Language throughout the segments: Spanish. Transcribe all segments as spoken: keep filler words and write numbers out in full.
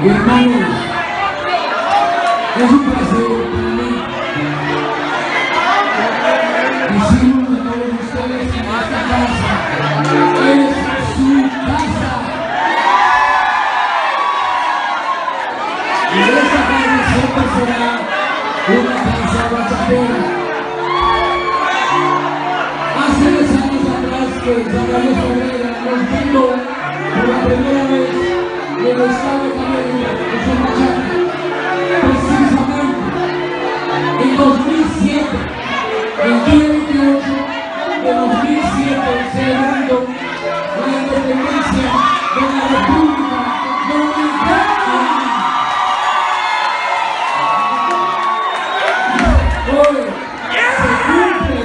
Hermanos, es un placer para mí. Decimos a todos ustedes que esta casa es su casa. Y esta casa siempre será una casa bachatera. Hace diez años atrás que Zacarías Ferreira nos vino por la primera vez en el estado de Camagüey con su bachata. Precisamente en dos mil siete, el día veintiocho de dos mil siete, celebrando la independencia de la República Dominicana. Hoy se cumple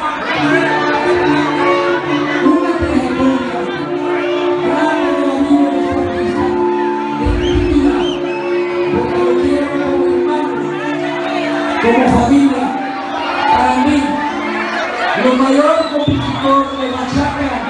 una trayectoria grande de la vida de este artista, de dignidad, porque lo quiero como hermano, como familia. Para mí, los mayores compositores de bachata